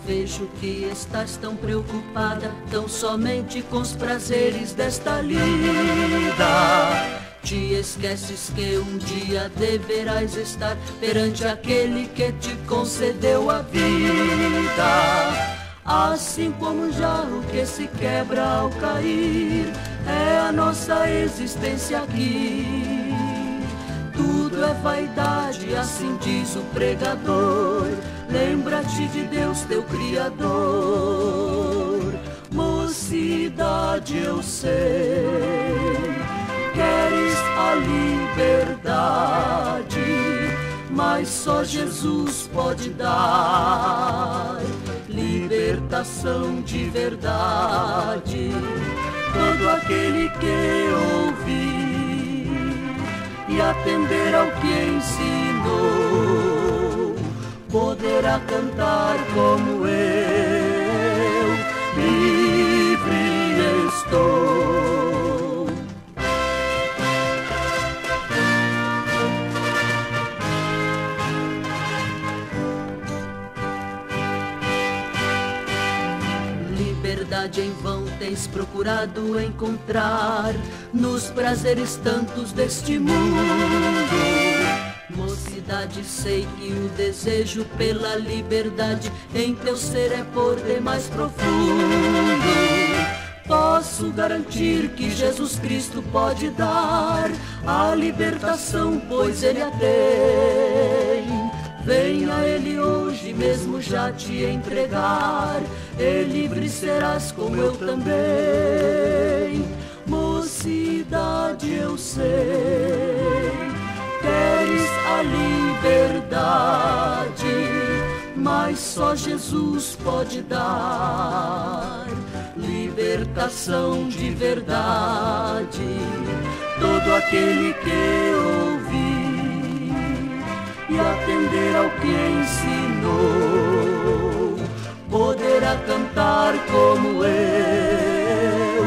vejo que estás tão preocupada, tão somente com os prazeres desta lida. Te esqueces que um dia deverás estar perante aquele que te concedeu a vida. Assim como um jarro que se quebra ao cair, é a nossa existência aqui. Tudo é vaidade, assim diz o pregador. Lembra-te de Deus, teu Criador. Mocidade, eu sei, queres a liberdade, mas só Jesus pode dar libertação de verdade. Todo aquele que ouvir e atender ao que ensinou poderá cantar como eu, livre estou. Liberdade em vão tens procurado encontrar nos prazeres tantos deste mundo. Mocidade, sei que o desejo pela liberdade em teu ser é por demais profundo. Posso garantir que Jesus Cristo pode dar a libertação, pois Ele a tem. Venha a Ele hoje mesmo já te entregar, e livre serás como eu também. Mocidade, eu sei, queres a liberdade, mas só Jesus pode dar libertação de verdade. Todo aquele que ouvir e atender ao que ensinou poderá cantar como eu,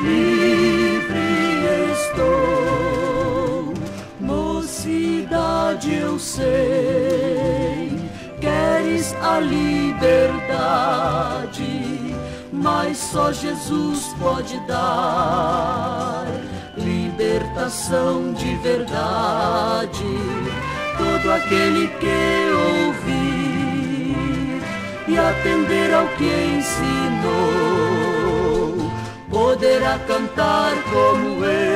livre estou. Mocidade, eu sei, queres a liberdade, mas só Jesus pode dar libertação de verdade. Todo aquele que ouvir e atender ao que ensinou poderá cantar como eu.